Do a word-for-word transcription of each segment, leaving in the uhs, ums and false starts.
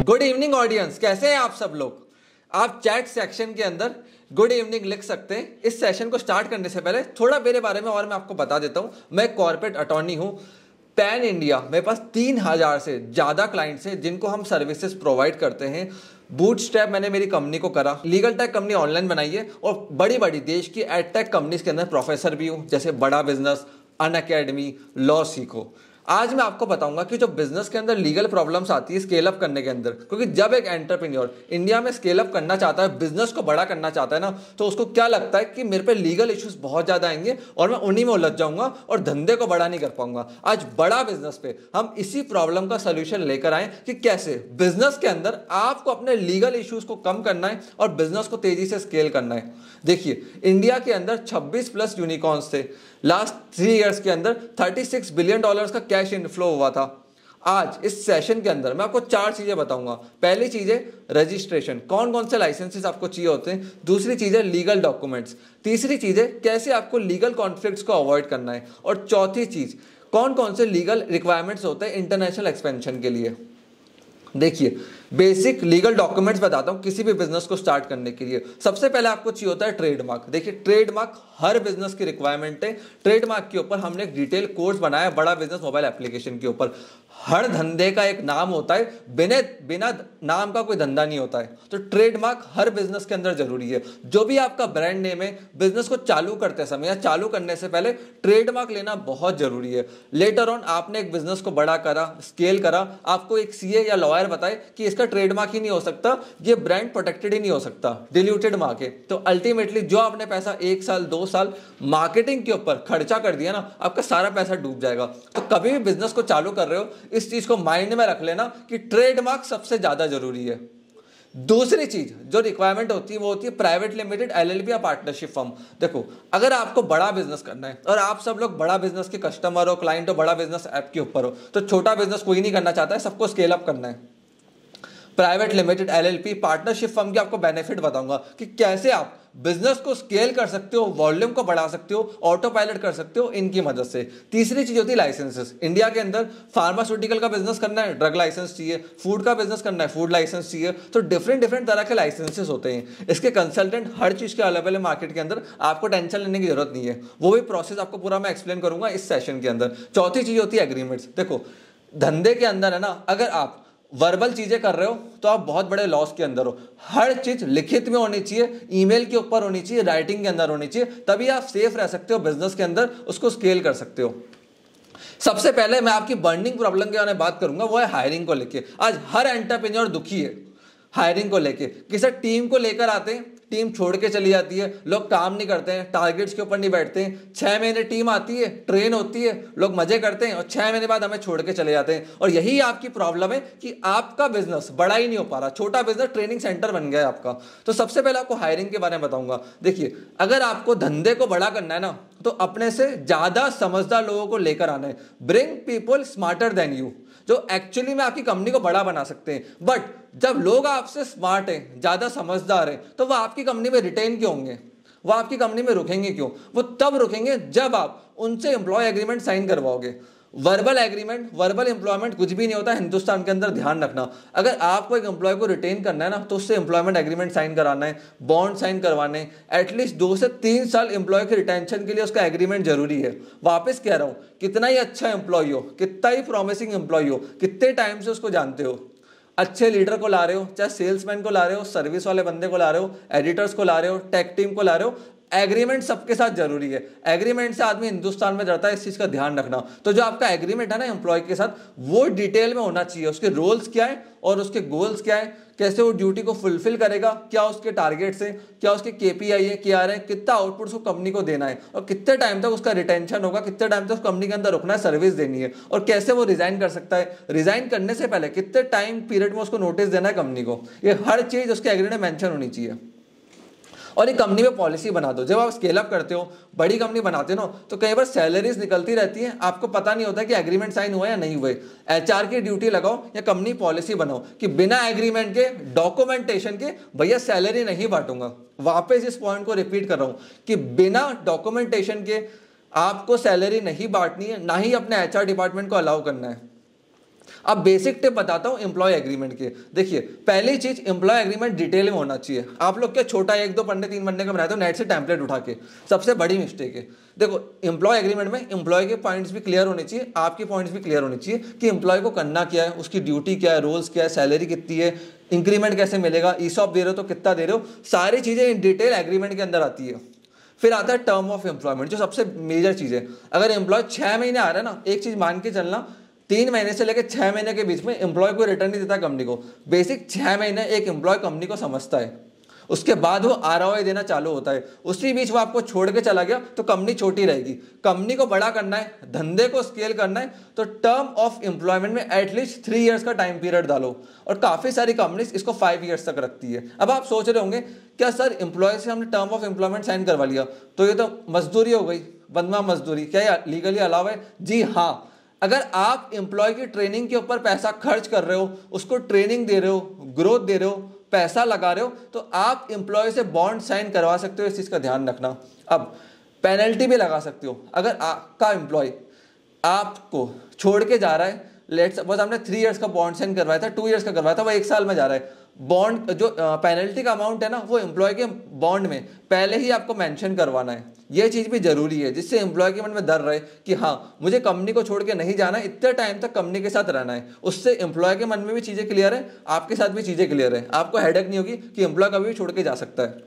Good evening audience, कैसे हैं आप सब लोग। आप चैट सेक्शन के अंदर गुड इवनिंग लिख सकते हैं। इस सेशन को स्टार्ट करने से पहले थोड़ा मेरे बारे में और मैं आपको बता देता हूं। मैं कॉर्पोरेट अटॉर्नी हूं। पैन इंडिया मेरे पास तीन हजार से ज़्यादा क्लाइंट्स हैं जिनको हम सर्विसेज प्रोवाइड करते हैं। बूटस्ट्रैप मैंने मेरी कंपनी को करा, लीगल टेक कंपनी ऑनलाइन बनाई है और बड़ी बड़ी देश की एड टेक कंपनीज के अंदर प्रोफेसर भी हूँ, जैसे बड़ा बिजनेस, अनअकैडमी, लॉ सीखो। आज मैं आपको बताऊंगा कि जो बिजनेस के अंदर लीगल प्रॉब्लम्स आती है स्केल अप करने के अंदर, क्योंकि जब एक एंटरप्रेन्योर इंडिया में स्केल अप करना चाहता है, बिजनेस को बड़ा करना चाहता है ना, तो उसको क्या लगता है कि मेरे पे लीगल इश्यूज बहुत ज्यादा आएंगे और मैं उन्हीं में उलझ जाऊंगा और धंधे को बड़ा नहीं कर पाऊंगा। आज बड़ा बिजनेस पे हम इसी प्रॉब्लम का सोल्यूशन लेकर आए कि कैसे बिजनेस के अंदर आपको अपने लीगल इश्यूज को कम करना है और बिजनेस को तेजी से स्केल करना है। देखिए, इंडिया के अंदर छब्बीस प्लस यूनिकॉर्न्स थे। लास्ट थ्री इयर्स के अंदर छत्तीस बिलियन डॉलर्स का कैश इनफ्लो हुआ था। आज इस सेशन के अंदर मैं आपको चार चीजें बताऊंगा। पहली चीज है रजिस्ट्रेशन, कौन कौन से लाइसेंसेस आपको चाहिए होते हैं। दूसरी चीज है लीगल डॉक्यूमेंट्स। तीसरी चीज है कैसे आपको लीगल कॉन्फ्लिक्ट्स को अवॉइड करना है। और चौथी चीज, कौन कौन से लीगल रिक्वायरमेंट्स होते हैं इंटरनेशनल एक्सपेंशन के लिए। देखिए, बेसिक लीगल डॉक्यूमेंट्स बताता हूं किसी भी बिजनेस को स्टार्ट करने के लिए। सबसे पहले आपको चाहिए होता है ट्रेडमार्क। देखिए, ट्रेडमार्क हर बिजनेस की रिक्वायरमेंट है। ट्रेडमार्क के ऊपर हमने एक डिटेल कोर्स बनाया है बड़ा बिजनेस मोबाइल एप्लीकेशन के ऊपर। हर धंधे का एक नाम होता है, बिना बिना नाम का कोई धंधा नहीं होता है। तो ट्रेडमार्क हर बिजनेस के अंदर जरूरी है। जो भी आपका ब्रांड नेम है, बिजनेस को चालू करते समय या चालू करने से पहले ट्रेडमार्क लेना बहुत जरूरी है। लेटर ऑन आपने एक बिजनेस को बड़ा करा, स्केल करा, आपको एक सीए या लॉयर बताए कि इसका ट्रेडमार्क ही नहीं हो सकता, ये ब्रांड प्रोटेक्टेड ही नहीं हो सकता, डिल्यूटेड मार्क है, तो अल्टीमेटली जो आपने पैसा एक साल दो साल मार्केटिंग के ऊपर खर्चा कर दिया ना, आपका सारा पैसा डूब जाएगा। तो कभी भी बिजनेस को चालू कर रहे हो, इस चीज को माइंड में रख लेना कि ट्रेडमार्क सबसे ज्यादा जरूरी है। दूसरी चीज जो रिक्वायरमेंट होती है वो होती है प्राइवेट लिमिटेड, एलएलपी या पार्टनरशिप फर्म। देखो, अगर आपको बड़ा बिजनेस करना है और आप सब लोग बड़ा बिजनेस के कस्टमर हो, क्लाइंट हो, बड़ा बिजनेस ऐप के ऊपर हो, तो छोटा बिजनेस कोई नहीं करना चाहता है, सबको स्केल अप करना है। Private limited, LLP, partnership firm के आपको बेनिफिट बताऊंगा कि कैसे आप बिजनेस को स्केल कर सकते हो, वॉल्यूम को बढ़ा सकते हो, ऑटो पायलट कर सकते हो इनकी मदद से। तीसरी चीज होती है लाइसेंसेस। इंडिया के अंदर फार्मास्यूटिकल का बिजनेस करना है, ड्रग लाइसेंस चाहिए। फूड का बिजनेस करना है, फूड लाइसेंस चाहिए। तो डिफरेंट डिफरेंट तरह के लाइसेंसेस होते हैं। इसके कंसल्टेंट हर चीज के अवेलेबल है मार्केट के अंदर, आपको टेंशन लेने की जरूरत नहीं है। वो भी प्रोसेस आपको पूरा मैं एक्सप्लेन करूंगा इस सेशन के अंदर। चौथी चीज होती है एग्रीमेंट्स। देखो, धंधे के अंदर है ना, अगर आप वर्बल चीजें कर रहे हो तो आप बहुत बड़े लॉस के अंदर हो। हर चीज लिखित में होनी चाहिए, ईमेल के ऊपर होनी चाहिए, राइटिंग के अंदर होनी चाहिए, तभी आप सेफ रह सकते हो बिजनेस के अंदर, उसको स्केल कर सकते हो। सबसे पहले मैं आपकी बर्निंग प्रॉब्लम के बारे में बात करूंगा, वो है हायरिंग को लेके। आज हर एंटरप्रेन्योर दुखी है हायरिंग को लेके। किसी टीम को लेकर आते हैं, टीम छोड़ के चली जाती है, लोग काम नहीं करते हैं, टारगेट्स के ऊपर नहीं बैठते हैं। छह महीने टीम आती है, ट्रेन होती है, लोग मजे करते हैं और छह महीने बाद हमें छोड़ के चले जाते हैं। और यही आपकी प्रॉब्लम है कि आपका बिजनेस बड़ा ही नहीं हो पा रहा, छोटा बिजनेस ट्रेनिंग सेंटर बन गया है आपका। तो सबसे पहले आपको हायरिंग के बारे में बताऊंगा। देखिए, अगर आपको धंधे को बड़ा करना है ना, तो अपने से ज्यादा समझदार लोगों को लेकर आना है। Bring people smarter than you, जो एक्चुअली में आपकी कंपनी को बड़ा बना सकते हैं। बट जब लोग आपसे स्मार्ट हैं, ज्यादा समझदार हैं, तो वो आपकी कंपनी में रिटेन क्यों होंगे, वो आपकी कंपनी में रुकेंगे क्यों? वो तब रुकेंगे जब आप उनसे एम्प्लॉय एग्रीमेंट साइन करवाओगे। वर्बल एग्रीमेंट, वर्बल एम्प्लॉयमेंट कुछ भी नहीं होता हिंदुस्तान के अंदर, ध्यान रखना। अगर आपको एक एम्प्लॉय को रिटेन करना है ना, तो उससे एम्प्लॉयमेंट एग्रीमेंट साइन कराना है, बॉन्ड साइन करवाने, एटलीस्ट दो से तीन साल एम्प्लॉय के रिटेंशन के लिए उसका एग्रीमेंट जरूरी है। वापस कह रहा हूं, कितना ही अच्छा एम्प्लॉय हो, कितना ही प्रॉमिसिंग एम्प्लॉय हो, कितने टाइम से उसको जानते हो, अच्छे लीडर को ला रहे हो, चाहे सेल्समैन को ला रहे हो, सर्विस वाले बंदे को ला रहे हो, एडिटर्स को ला रहे हो, टेक टीम को ला रहे हो, एग्रीमेंट सबके साथ जरूरी है। एग्रीमेंट से आदमी हिंदुस्तान में डरता है, इस चीज का ध्यान रखना। तो जो आपका एग्रीमेंट है ना एम्प्लॉय के साथ, वो डिटेल में होना चाहिए। उसके रोल्स क्या है और उसके गोल्स क्या है, कैसे वो ड्यूटी को फुलफिल करेगा, क्या उसके टारगेट्स हैं, क्या उसके केपीआई है, क्या है, कितना आउटपुट उसको कंपनी को देना है, और कितने टाइम तक उसका रिटेंशन होगा, कितने टाइम तक कंपनी के अंदर रुकना है, सर्विस देनी है, और कैसे वो रिजाइन कर सकता है, रिजाइन करने से पहले कितने टाइम पीरियड में उसको नोटिस देना है कंपनी को। ये हर चीज उसके एग्रीमेंट में मेंशन होनी चाहिए। और एक कंपनी में पॉलिसी बना दो। जब आप स्केल अप करते हो, बड़ी कंपनी बनाते हो ना, तो कई बार सैलरीज निकलती रहती हैं, आपको पता नहीं होता कि एग्रीमेंट साइन हुआ या नहीं हुए। एचआर की ड्यूटी लगाओ या कंपनी पॉलिसी बनाओ कि बिना एग्रीमेंट के, डॉक्यूमेंटेशन के, भैया सैलरी नहीं बांटूंगा। वापस इस पॉइंट को रिपीट कर रहा हूं कि बिना डॉक्यूमेंटेशन के आपको सैलरी नहीं बांटनी है, ना ही अपने एचआर डिपार्टमेंट को अलाउ करना है। अब बेसिक टिप बताता हूं एम्प्लॉय एग्रीमेंट के। देखिए पहली चीज, एम्प्लॉय एग्रीमेंट डिटेल में होना चाहिए। आप लोग क्या छोटा एक दो पन्ने तीन पन्ने का बनाते हो नेट से टेम्पलेट उठा के, सबसे बड़ी मिस्टेक है। देखो एम्प्लॉय एग्रीमेंट में एम्प्लॉय के पॉइंट्स भी क्लियर होने चाहिए, आपके पॉइंट्स भी क्लियर होने चाहिए कि एम्प्लॉय को करना क्या है, उसकी ड्यूटी क्या है, रोल्स क्या है, सैलरी कितनी है, इंक्रीमेंट कैसे मिलेगा, ईसॉप दे रहे हो तो कितना दे रहे हो, सारी चीजें इन डिटेल एग्रीमेंट के अंदर आती है। फिर आता है टर्म ऑफ एम्प्लॉयमेंट, जो सबसे मेजर चीज है। अगर एम्प्लॉय छह महीने आ रहा है ना, एक चीज मान के चलना, तीन महीने से लेकर छह महीने के बीच में एम्प्लॉय को रिटर्न नहीं देता कंपनी को। बेसिक छह महीने एक एम्प्लॉय कंपनी को समझता है, उसके बाद वो आरओआई देना चालू होता है। उसी बीच वो आपको छोड़ के चला गया तो कंपनी छोटी रहेगी। कंपनी को बड़ा करना है, धंधे को स्केल करना है, तो टर्म ऑफ एम्प्लॉयमेंट में एटलीस्ट थ्री इयर्स का टाइम पीरियड डालो। और काफी सारी कंपनीज इसको फाइव इयर्स तक रखती है। अब आप सोच रहे होंगे क्या सर एम्प्लॉय से हमने टर्म ऑफ एम्प्लॉयमेंट साइन करवा लिया तो ये तो मजदूरी हो गई, बंधवा मजदूरी, क्या ये लीगली अलाउ है? जी हाँ। अगर आप एम्प्लॉय की ट्रेनिंग के ऊपर पैसा खर्च कर रहे हो, उसको ट्रेनिंग दे रहे हो, ग्रोथ दे रहे हो, पैसा लगा रहे हो, तो आप एम्प्लॉय से बॉन्ड साइन करवा सकते हो। इस चीज का ध्यान रखना। अब पेनल्टी भी लगा सकते हो। अगर आपका एम्प्लॉय आपको छोड़ के जा रहा है, लेट्स सपोज हमने थ्री इयर्स का बॉन्ड साइन करवाया था, टू इयर्स का करवाया था, वो एक साल में जा रहा है, बॉन्ड जो पेनल्टी का अमाउंट है ना, वो एम्प्लॉय के बॉन्ड में पहले ही आपको मेंशन करवाना है। ये चीज भी जरूरी है, जिससे एम्प्लॉय के मन में डर रहे कि हाँ मुझे कंपनी को छोड़ के नहीं जाना है, इतने टाइम तक कंपनी के साथ रहना है। उससे एम्प्लॉय के मन में भी चीजें क्लियर है, आपके साथ भी चीजें क्लियर है, आपको हेडेक नहीं होगी कि एम्प्लॉय कभी भी छोड़ के जा सकता है।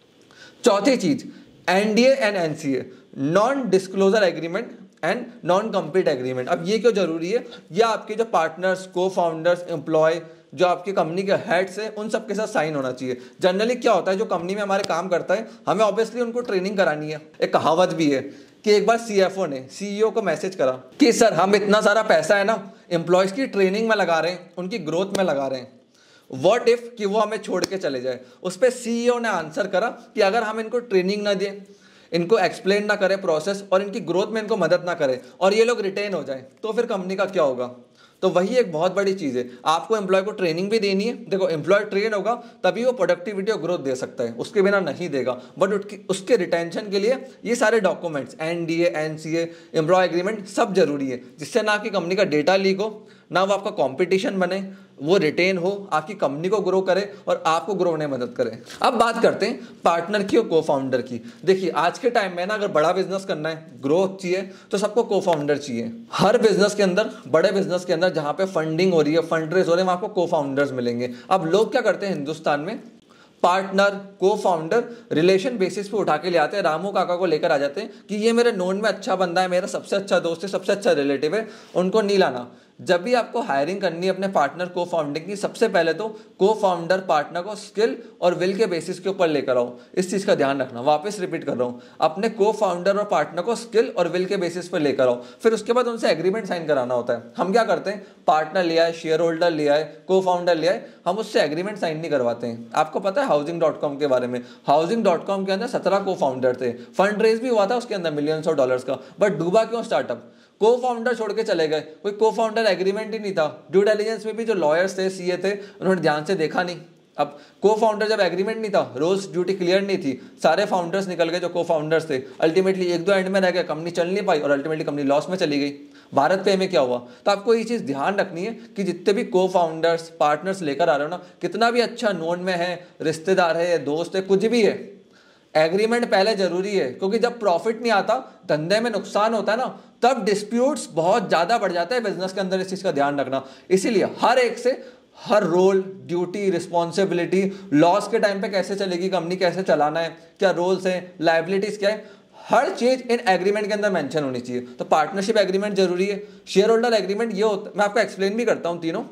चौथी चीज, NDA and NCA, non disclosure agreement and non compete agreement. अब ये क्यों जरूरी है? ये आपके जो पार्टनर्स, को फाउंडर्स, एम्प्लॉय, जो आपकी कंपनी के हेड्स है, उन सब के साथ साइन होना चाहिए। जनरली क्या होता है, जो कंपनी में हमारे काम करता है, हमें ऑब्वियसली उनको ट्रेनिंग करानी है। एक कहावत भी है कि एक बार सीएफओ ने सीईओ को मैसेज करा कि सर हम इतना सारा पैसा है ना एम्प्लॉयज की ट्रेनिंग में लगा रहे हैं, उनकी ग्रोथ में लगा रहे हैं, व्हाट इफ कि वो हमें छोड़ के चले जाए। उस पर सीईओ ने आंसर करा कि अगर हम इनको ट्रेनिंग ना दें, इनको एक्सप्लेन ना करें प्रोसेस, और इनकी ग्रोथ में इनको मदद ना करें, और ये लोग रिटेन हो जाए, तो फिर कंपनी का क्या होगा? तो वही एक बहुत बड़ी चीज है। आपको एम्प्लॉय को ट्रेनिंग भी देनी है। देखो एम्प्लॉय ट्रेन होगा तभी वो प्रोडक्टिविटी और ग्रोथ दे सकता है, उसके बिना नहीं देगा। बट उसके उसके रिटेंशन के लिए ये सारे documents, NDA, NCA, employ agreement, सब जरूरी है, जिससे ना आपकी कंपनी का डेटा लीक हो, ना वो आपका कंपटीशन बने, वो रिटेन हो, आपकी कंपनी को ग्रो करे और आपको ग्रो होने में मदद करे। अब बात करते हैं पार्टनर की और को फाउंडर की। देखिए आज के टाइम में ना, अगर बड़ा बिजनेस करना है, ग्रोथ चाहिए, तो सबको को फाउंडर चाहिए। हर बिजनेस के अंदर, बड़े बिजनेस के अंदर जहां पे फंडिंग हो रही है, फंड रेज हो रहे हैं, वहां आपको को फाउंडर्स मिलेंगे। अब लोग क्या करते हैं हिंदुस्तान में, पार्टनर, को फाउंडर रिलेशन बेसिस पे उठा के ले आते हैं। रामू काका को लेकर आ जाते हैं कि ये मेरे नोन में अच्छा बंदा है, मेरा सबसे अच्छा दोस्त है, सबसे अच्छा रिलेटिव है, उनको नहीं लाना। जब भी आपको हायरिंग करनी है अपने पार्टनर को फाउंडिंग की, सबसे पहले तो को फाउंडर पार्टनर को स्किल और विल के बेसिस के ऊपर लेकर आओ। इस चीज का ध्यान रखना, वापस रिपीट कर रहा हूं, अपने को फाउंडर और पार्टनर को स्किल और विल के बेसिस पर लेकर आओ। फिर उसके बाद उनसे एग्रीमेंट साइन कराना होता है। हम क्या करते हैं, पार्टनर लिया है, शेयर होल्डर लिया है, को फाउंडर लिया है, हम उससे एग्रीमेंट साइन नहीं करवाते हैं। आपको पता है हाउसिंग डॉट कॉम के बारे में, हाउसिंग डॉट कॉम के अंदर सत्रह को फाउंडर थे, फंड रेज भी हुआ था उसके अंदर मिलियंस ऑफ डॉलर्स का, बट डूबा क्यों स्टार्टअप? को फाउंडर छोड़ के चले गए, कोई को फाउंडर एग्रीमेंट ही नहीं था। ड्यू डिलिजेंस में भी जो लॉयर्स थे, सीए थे, उन्होंने ध्यान से देखा नहीं। अब को फाउंडर जब एग्रीमेंट नहीं था, रोल्स ड्यूटी क्लियर नहीं थी, सारे फाउंडर्स निकल गए जो को फाउंडर्स थे। अल्टीमेटली एक दो एंड में रह गए, कंपनी चल नहीं पाई और अल्टीमेटली कंपनी लॉस में चली गई। भारत पे में क्या हुआ? तो आपको ये चीज ध्यान रखनी है कि जितने भी को फाउंडर्स, पार्टनर्स लेकर आ रहे हो ना, कितना भी अच्छा नोन में है, रिश्तेदार है, दोस्त है, कुछ भी है, एग्रीमेंट पहले जरूरी है। क्योंकि जब प्रॉफिट नहीं आता, धंधे में नुकसान होता है ना, तब डिस्प्यूट्स बहुत ज्यादा बढ़ जाता है बिजनेस के अंदर। इस चीज का ध्यान रखना। इसीलिए हर एक से हर रोल, ड्यूटी, रिस्पॉन्सिबिलिटी, लॉस के टाइम पे कैसे चलेगी कंपनी, कैसे चलाना है, क्या रोल्स हैं, लाइबिलिटीज क्या है, हर चीज इन एग्रीमेंट के अंदर मेंशन होनी चाहिए। तो पार्टनरशिप एग्रीमेंट जरूरी है। शेयर होल्डर एग्रीमेंट ये होता है, मैं आपको एक्सप्लेन भी करता हूं तीनों।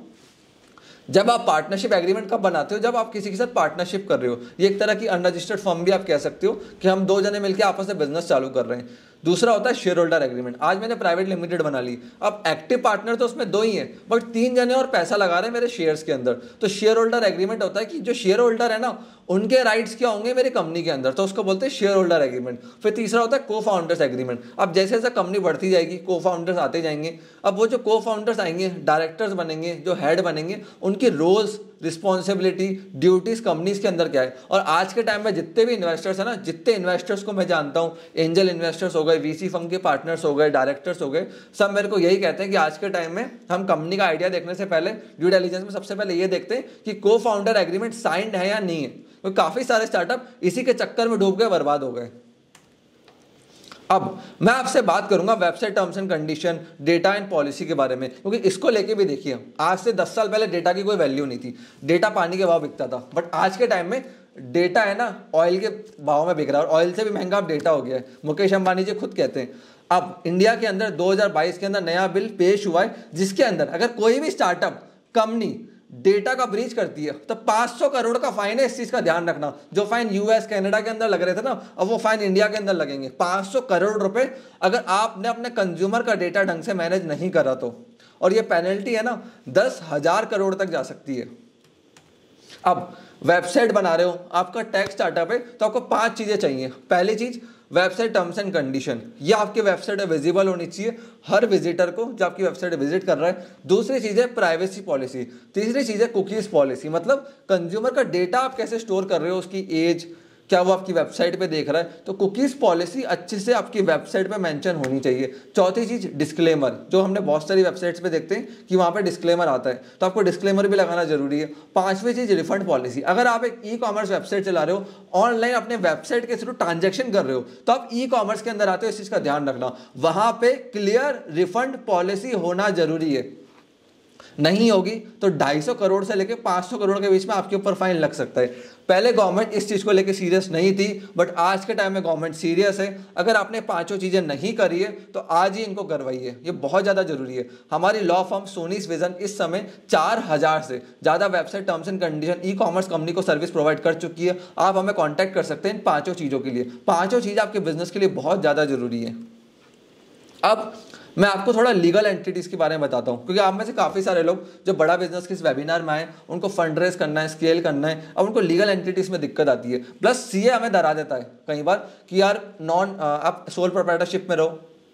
जब आप पार्टनरशिप एग्रीमेंट कब बनाते हो? जब आप किसी के साथ पार्टनरशिप कर रहे हो। ये एक तरह की अनरजिस्टर्ड फर्म भी आप कह सकते हो कि हम दो जने मिलकर आपस में बिजनेस चालू कर रहे हैं। दूसरा होता है शेयर होल्डर एग्रीमेंट। आज मैंने प्राइवेट लिमिटेड बना ली, अब एक्टिव पार्टनर तो उसमें दो ही हैं, बट तीन जने और पैसा लगा रहे हैं मेरे शेयर्स के अंदर। तो शेयर होल्डर एग्रीमेंट होता है कि जो शेयर होल्डर है ना, उनके राइट्स क्या होंगे मेरी कंपनी के अंदर, तो उसको बोलते हैं शेयर होल्डर एग्रीमेंट। फिर तीसरा होता है को फाउंडर्स एग्रीमेंट। अब जैसे जैसे कंपनी बढ़ती जाएगी, को फाउंडर्स आते जाएंगे। अब वो जो को फाउंडर्स आएंगे, डायरेक्टर्स बनेंगे, जो हेड बनेंगे, उनकी रोल्स, रिस्पॉन्सिबिलिटी, ड्यूटीज कंपनीज के अंदर क्या है। और आज के टाइम में जितने भी इन्वेस्टर्स हैं ना, जितने इन्वेस्टर्स को मैं जानता हूँ, एंजल इन्वेस्टर्स हो गए, वीसी फर्म के पार्टनर्स हो गए, डायरेक्टर्स हो गए, सब मेरे को यही कहते हैं कि आज के टाइम में हम कंपनी का आइडिया देखने से पहले ड्यू डिलिजेंस में सबसे पहले ये देखते हैं कि को फाउंडर एग्रीमेंट साइंड है या नहीं है। तो काफी सारे स्टार्टअप इसी के चक्कर में डूब गए, बर्बाद हो गए। अब मैं आपसे बात करूंगा website terms and condition, data and policy के बारे में, क्योंकि इसको लेके भी देखिए, आज से दस साल पहले डेटा की कोई वैल्यू नहीं थी, डेटा पानी के भाव बिकता था। बट आज के टाइम में डेटा है ना ऑयल के भाव में बिक रहा है, और ऑयल से भी महंगा अब डेटा हो गया है। मुकेश अंबानी जी खुद कहते हैं। अब इंडिया के अंदर दो हज़ार बाईस के अंदर नया बिल पेश हुआ है, जिसके अंदर अगर कोई भी स्टार्टअप कंपनी डेटा का ब्रीच करती है तो पाँच सौ करोड़ का फाइन है। इस चीज का ध्यान रखना, जो फाइन यूएस कनाडा के अंदर लग रहे थे ना, अब वो फाइन इंडिया के अंदर लगेंगे पाँच सौ करोड़ रुपए, अगर आपने अपने कंज्यूमर का डेटा ढंग से मैनेज नहीं करा तो। और ये पेनल्टी है ना दस हजार करोड़ तक जा सकती है। अब वेबसाइट बना रहे हो, आपका टेक स्टार्टअप है, तो आपको पांच चीजें चाहिए। पहली चीज वेबसाइट टर्म्स एंड कंडीशन, ये आपकी वेबसाइट विजिबल होनी चाहिए हर विजिटर को जो आपकी वेबसाइट विजिट कर रहा है। दूसरी चीज है प्राइवेसी पॉलिसी। तीसरी चीज है कुकीज पॉलिसी, मतलब कंज्यूमर का डेटा आप कैसे स्टोर कर रहे हो, उसकी एज क्या वो आपकी वेबसाइट पे देख रहा है, तो कुकीज पॉलिसी अच्छे से आपकी वेबसाइट पे मेंशन होनी चाहिए। चौथी चीज डिस्क्लेमर, जो हमने बहुत सारी वेबसाइट्स पे देखते हैं कि वहाँ पे डिस्क्लेमर आता है, तो आपको डिस्क्लेमर भी लगाना जरूरी है। पांचवी चीज रिफंड पॉलिसी, अगर आप एक ई कॉमर्स वेबसाइट चला रहे हो, ऑनलाइन अपने वेबसाइट के थ्रू ट्रांजेक्शन कर रहे हो, तो आप ई कॉमर्स के अंदर आते हो, इस चीज का ध्यान रखना, वहां पे क्लियर रिफंड पॉलिसी होना जरूरी है। नहीं होगी तो ढाई सौ करोड़ से लेकर पाँच सौ करोड़ के बीच में आपके ऊपर फाइन लग सकता है। पहले गवर्नमेंट इस चीज को लेकर सीरियस नहीं थी, बट आज के टाइम में गवर्नमेंट सीरियस है। अगर आपने पांचों चीजें नहीं करी है तो आज ही इनको करवाइए, ये बहुत ज्यादा जरूरी है। हमारी लॉ फर्म सोनीस विजन इस समय चार हजार से ज्यादा website terms and condition e commerce company को सर्विस प्रोवाइड कर चुकी है। आप हमें कॉन्टैक्ट कर सकते हैं इन पांचों चीजों के लिए। पांचों चीज आपके बिजनेस के लिए बहुत ज्यादा जरूरी है। अब मैं आपको थोड़ा लीगल एंटिटीज के बारे में बताता हूं, क्योंकि आप में से काफी सारे लोग जो बड़ा बिजनेस के इस वेबिनार में आए, उनको फंड रेज करना है, स्केल करना है, अब उनको लीगल एंटिटीज में दिक्कत आती है। प्लस सीए हमें डरा देता है कई बार कि यार नॉन आप सोल प्रोप्राइटरशिप में रहो,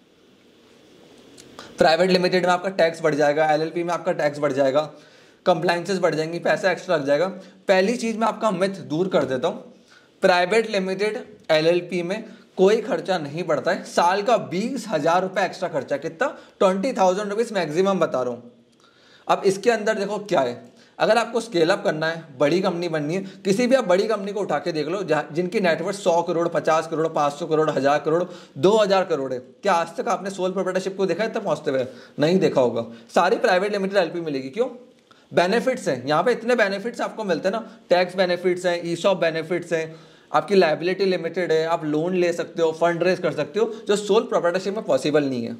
प्राइवेट लिमिटेड में आपका टैक्स बढ़ जाएगा, एलएलपी में आपका टैक्स बढ़ जाएगा, कंप्लायंसेस बढ़ जाएंगी, पैसा एक्स्ट्रा लग जाएगा। पहली चीज मैं आपका मिथ दूर कर देता हूँ, प्राइवेट लिमिटेड एलएलपी में कोई खर्चा नहीं पड़ता है। साल का बीस हजार रुपए एक्स्ट्रा खर्चा, कितना, ट्वेंटी थाउजेंड रुपीज मैक्सिमम बता रहा हूं। अब इसके अंदर देखो क्या है, अगर आपको स्केल अप करना है, बड़ी कंपनी बननी है, किसी भी आप बड़ी कंपनी को उठा के देख लो जिनकी नेटवर्थ सौ करोड़, पचास करोड़, पाँच सौ करोड़, हजार करोड़, दो हजार करोड़ है, क्या आज तक आपने सोल प्रोप्राइटरशिप को देखा है तब पहुंचते हुए? नहीं देखा होगा। सारी प्राइवेट लिमिटेड एलपी मिलेगी, क्यों? बेनिफिट्स हैं यहाँ पे, इतने बेनिफिट्स आपको मिलते हैं ना, टैक्स बेनिफिट्स हैं, ईसॉप बेनिफिट्स हैं, आपकी लायबिलिटी लिमिटेड है, आप लोन ले सकते हो, फंड रेज कर सकते हो, जो सोल प्रोप्राइटरशिप में पॉसिबल नहीं है।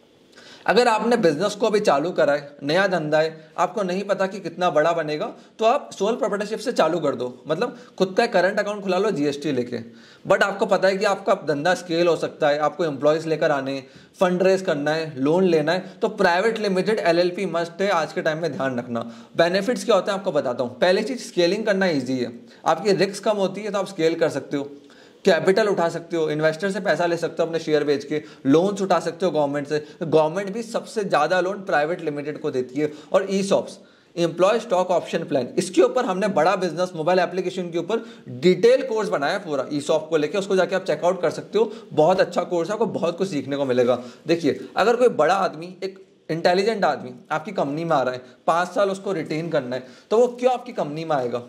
अगर आपने बिजनेस को अभी चालू करा है, नया धंधा है, आपको नहीं पता कि कितना बड़ा बनेगा, तो आप सोल प्रोप्राइटरशिप से चालू कर दो, मतलब खुद का करंट अकाउंट खुला लो जीएसटी लेके। बट आपको पता है कि आपका धंधा स्केल हो सकता है, आपको एम्प्लॉयज लेकर आने, फंड रेज करना है, लोन लेना है, तो प्राइवेट लिमिटेड एलएलपी मस्ट है। आज के टाइम में ध्यान रखना। बेनिफिट्स क्या होते हैं आपको बताता हूँ। पहली चीज, स्केलिंग करना ईजी है, आपकी रिस्क कम होती है, तो आप स्केल कर सकते हो, कैपिटल उठा सकते हो, इन्वेस्टर से पैसा ले सकते हो अपने शेयर बेच के, लोन्स उठा सकते हो गवर्नमेंट से। गवर्नमेंट भी सबसे ज्यादा लोन प्राइवेट लिमिटेड को देती है। और ESOPs, employee stock option plan, इसके ऊपर हमने बड़ा बिजनेस मोबाइल एप्लीकेशन के ऊपर डिटेल कोर्स बनाया पूरा ईसॉप को लेके, उसको जाके आप चेकआउट कर सकते हो। बहुत अच्छा कोर्स है, आपको बहुत कुछ सीखने को मिलेगा। देखिए, अगर कोई बड़ा आदमी, एक इंटेलिजेंट आदमी आपकी कंपनी में आ रहा है, पांच साल उसको रिटेन करना है, तो वो क्यों आपकी कंपनी में आएगा?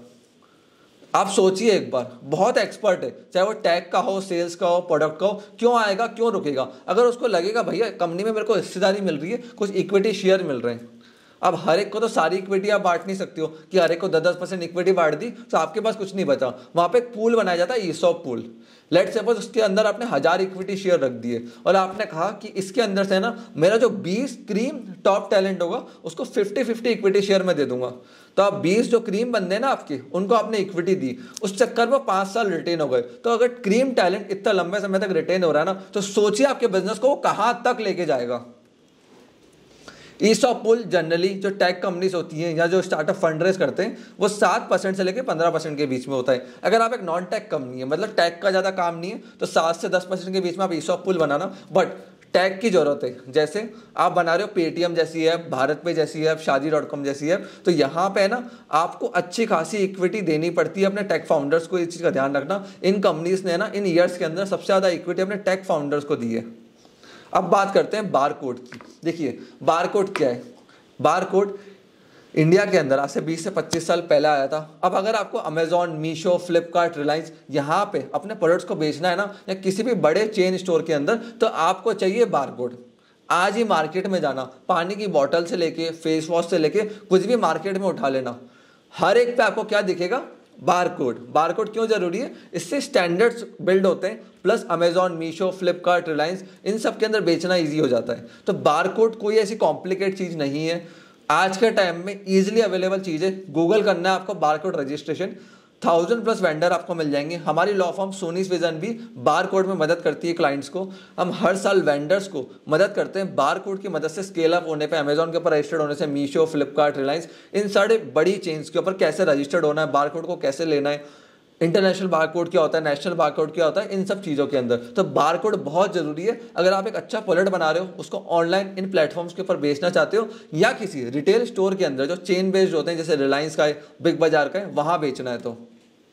आप सोचिए एक बार, बहुत एक्सपर्ट है, चाहे वो टैग का हो, सेल्स का हो, प्रोडक्ट का हो, क्यों आएगा, क्यों रुकेगा? अगर उसको लगेगा भैया कंपनी में मेरे को हिस्सेदारी मिल रही है, कुछ इक्विटी शेयर मिल रहे हैं। अब हर एक को तो सारी इक्विटी आप बांट नहीं सकते हो कि हर एक को दस दस परसेंट इक्विटी बांट दी तो आपके पास कुछ नहीं बचा। वहां पे एक पूल बनाया जाता है, ईसॉप पूल। लेट सपोज उसके अंदर आपने हजार इक्विटी शेयर रख दिए और आपने कहा कि इसके अंदर से ना मेरा जो बीस क्रीम टॉप टैलेंट होगा उसको फिफ्टी फिफ्टी इक्विटी शेयर में दे दूंगा। तो आप बीस जो क्रीम बंदे ना आपके, उनको आपने इक्विटी दी, उस चक्कर में पांच साल रिटेन हो गए। तो अगर क्रीम टैलेंट इतना लंबे समय तक रिटेन हो रहा है ना, तो सोचिए आपके बिजनेस को वो कहां तक लेके जाएगा। ईसॉप पूल जनरली जो टेक कंपनीज होती हैं या जो स्टार्टअप फंड रेज करते हैं, वो सात परसेंट से लेकर पंद्रह परसेंट के बीच में होता है। अगर आप एक नॉन टेक कंपनी है, मतलब टेक का ज्यादा काम नहीं है, तो सात से दस परसेंट के बीच में आप ईसॉप पूल बनाना। बट टैग की जरूरत है। जैसे आप बना रहे हो पेटीएम जैसी ऐप, भारत पे जैसी ऐप, शादी डॉट कॉम जैसी ऐप, तो यहाँ पे ना आपको अच्छी खासी इक्विटी देनी पड़ती है अपने टेक फाउंडर्स को। इस चीज़ का ध्यान रखना, इन कंपनीज ने ना इन ईयर्स के अंदर सबसे ज़्यादा इक्विटी अपने टेक फाउंडर्स को दी है। अब बात करते हैं बारकोड की। देखिए बारकोड क्या है। बारकोड इंडिया के अंदर आज से बीस से पच्चीस साल पहले आया था। अब अगर आपको अमेजॉन, मीशो, फ्लिपकार्ट, रिलायंस यहाँ पे अपने प्रोडक्ट्स को बेचना है ना, या किसी भी बड़े चेन स्टोर के अंदर, तो आपको चाहिए बारकोड। आज ही मार्केट में जाना, पानी की बोतल से लेके फेस वॉश से लेके कुछ भी मार्केट में उठा लेना, हर एक पे आपको क्या दिखेगा? बारकोड। बारकोड क्यों जरूरी है? इससे स्टैंडर्ड्स बिल्ड होते हैं, प्लस अमेजॉन, मीशो, फ्लिपकार्ट, रिलायंस इन सब के अंदर बेचना ईजी हो जाता है। तो बारकोड कोई ऐसी कॉम्प्लिकेट चीज़ नहीं है, आज के टाइम में इजीली अवेलेबल चीज़ है। गूगल करना है आपको barcode registration, thousand plus vendor आपको मिल जाएंगे। हमारी लॉ फॉर्म सोनीस विजन भी बारकोड में मदद करती है क्लाइंट्स को। हम हर साल वेंडर्स को मदद करते हैं बारकोड की मदद से स्केल अप होने पे, अमेजॉन के ऊपर रजिस्टर्ड होने से, मीशो, फ्लिपकार्ट, रिलायंस इन सारे बड़ी चेन्स के ऊपर कैसे रजिस्टर्ड होना है, बारकोड को कैसे लेना है, इंटरनेशनल बारकोड क्या होता है, नेशनल बारकोड क्या होता है, इन सब चीज़ों के अंदर। तो बारकोड बहुत ज़रूरी है। अगर आप एक अच्छा प्रोडक्ट बना रहे हो, उसको ऑनलाइन इन प्लेटफॉर्म्स के ऊपर बेचना चाहते हो, या किसी रिटेल स्टोर के अंदर जो चेन बेस्ड होते हैं जैसे रिलायंस का है, बिग बाजार का है, वहाँ बेचना है तो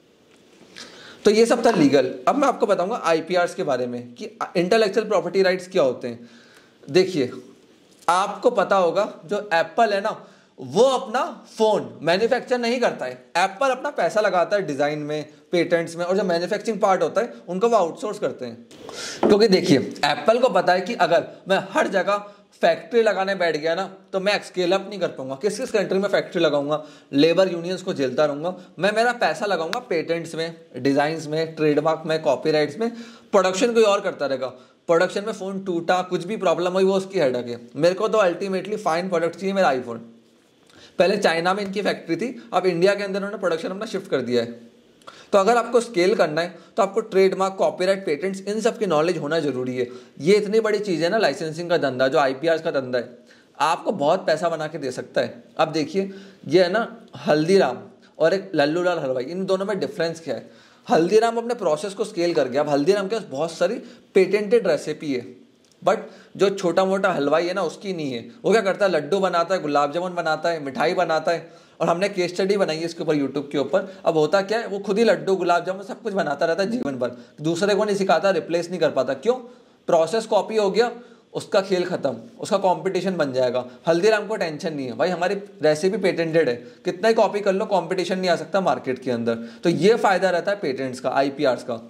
तो ये सब था लीगल। अब मैं आपको बताऊंगा आईपीआर्स के बारे में कि इंटेलेक्चुअल प्रॉपर्टी राइट्स क्या होते हैं। देखिए आपको पता होगा जो एप्पल है ना, वो अपना फोन मैन्युफैक्चर नहीं करता है। एप्पल अपना पैसा लगाता है डिजाइन में, पेटेंट्स में, और जो मैन्युफैक्चरिंग पार्ट होता है उनको वो आउटसोर्स करते हैं। क्योंकि देखिए एप्पल को पता है कि अगर मैं हर जगह फैक्ट्री लगाने बैठ गया ना, तो मैं स्केल अप नहीं कर पाऊंगा। किस किस कंट्री में फैक्ट्री लगाऊंगा, लेबर यूनियंस को झेलता रहूंगा। मैं मेरा पैसा लगाऊंगा पेटेंट्स में, डिजाइन्स में, ट्रेडमार्क में, कॉपीराइट्स में। प्रोडक्शन कोई और करता रहेगा। प्रोडक्शन में फोन टूटा, कुछ भी प्रॉब्लम हुई, वो उसकी हेडक है। मेरे को तो अल्टीमेटली फाइन प्रोडक्ट चाहिए, मेरा आईफोन। पहले चाइना में इनकी फैक्ट्री थी, अब इंडिया के अंदर उन्होंने प्रोडक्शन अपना शिफ्ट कर दिया है। तो अगर आपको स्केल करना है तो आपको ट्रेडमार्क, कॉपीराइट, पेटेंट्स इन सब की नॉलेज होना जरूरी है। ये इतनी बड़ी चीज़ है ना लाइसेंसिंग का धंधा, जो आईपीआर का धंधा है, आपको बहुत पैसा बना के दे सकता है। अब देखिए ये है ना हल्दीराम और एक लल्लू लाल हलवाई, इन दोनों में डिफरेंस क्या है? हल्दीराम अपने प्रोसेस को स्केल कर गया। अब हल्दीराम के पास बहुत सारी पेटेंटेड रेसिपी है, बट जो छोटा मोटा हलवाई है ना उसकी नहीं है। वो क्या करता है? लड्डू बनाता है, गुलाब जामुन बनाता है, मिठाई बनाता है, और हमने केस स्टडी बनाई है इसके ऊपर यूट्यूब के ऊपर। अब होता क्या है, वो खुद ही लड्डू, गुलाब जामुन सब कुछ बनाता रहता है जीवन भर, दूसरे को नहीं सिखाता, रिप्लेस नहीं कर पाता। क्यों? प्रोसेस कॉपी हो गया, उसका खेल खत्म, उसका कंपटीशन बन जाएगा। हल्दीराम को टेंशन नहीं है, भाई हमारी रेसिपी पेटेंटेड है, कितना ही कॉपी कर लो, कंपटीशन नहीं आ सकता मार्केट के अंदर। तो ये फायदा रहता है पेटेंट्स का, आईपीआर्स का।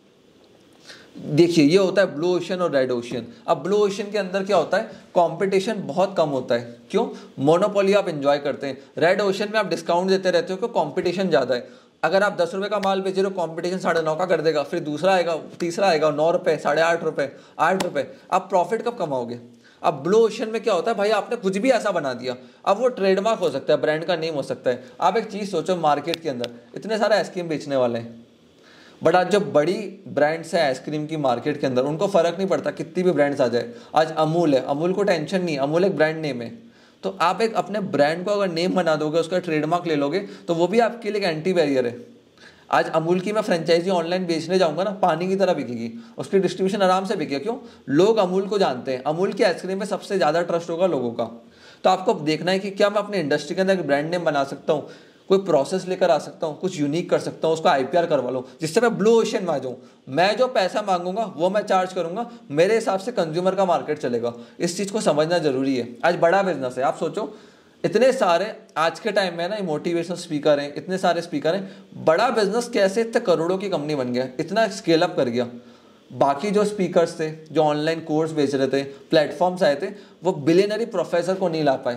देखिए ये होता है ब्लू ओशन और रेड ओशन। अब ब्लू ओशन के अंदर क्या होता है? कंपटीशन बहुत कम होता है। क्यों? मोनोपोली आप एंजॉय करते हैं। रेड ओशन में आप डिस्काउंट देते रहते हो क्योंकि कंपटीशन ज़्यादा है। अगर आप दस रुपये का माल बेच रहे हो, कंपटीशन साढ़े नौ का कर देगा, फिर दूसरा आएगा, तीसरा आएगा, नौ रुपये, साढ़े आठ रुपये, आठ रुपये। आप प्रॉफिट कब कमाओगे? अब ब्लू ओशन में क्या होता है, भाई आपने कुछ भी ऐसा बना दिया, अब वो ट्रेडमार्क हो सकता है, ब्रांड का नेम हो सकता है। आप एक चीज़ सोचो, मार्केट के अंदर इतने सारे आइसक्रीम बेचने वाले हैं, बट आज जो बड़ी ब्रांड्स है आइसक्रीम की मार्केट के अंदर, उनको फर्क नहीं पड़ता कितनी भी ब्रांड्स आ जाए। आज अमूल है, अमूल को टेंशन नहीं, अमूल एक ब्रांड नेम है। तो आप एक अपने ब्रांड को अगर नेम बना दोगे, उसका ट्रेडमार्क ले लोगे, तो वो भी आपके लिए एक एंटी बैरियर है। आज अमूल की मैं फ्रेंचाइजी ऑनलाइन बेचने जाऊंगा ना, पानी की तरह बिकेगी, उसकी डिस्ट्रीब्यूशन आराम से बिकेगी। क्यों? लोग अमूल को जानते हैं, अमूल की आइसक्रीम में सबसे ज़्यादा ट्रस्ट होगा लोगों का। तो आपको देखना है कि क्या मैं अपने इंडस्ट्री के अंदर एक ब्रांड नेम बना सकता हूँ, कोई प्रोसेस लेकर आ सकता हूँ, कुछ यूनिक कर सकता हूँ, उसको आईपीआर करवा लो, जिससे मैं ब्लू ओशन में आ जाऊँ। मैं जो पैसा मांगूंगा वो मैं चार्ज करूंगा, मेरे हिसाब से कंज्यूमर का मार्केट चलेगा। इस चीज़ को समझना जरूरी है। आज बड़ा बिजनेस है, आप सोचो इतने सारे आज के टाइम में ना मोटिवेशनल स्पीकर हैं, इतने सारे स्पीकर हैं, बड़ा बिजनेस कैसे इतने करोड़ों की कंपनी बन गया, इतना स्केल अप कर गया। बाकी जो स्पीकर्स थे, जो ऑनलाइन कोर्स बेच रहे थे, प्लेटफॉर्म्स आए थे, वो बिलियनरी प्रोफेसर को नहीं ला पाए